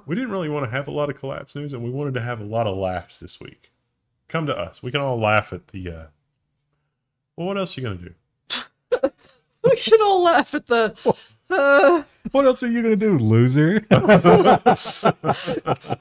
we didn't really want to have a lot of collapse news, and we wanted to have a lot of laughs this week. Come to us. We can all laugh at the... well, what else are you going to do? We can all laugh at the... What else are you going to do, loser?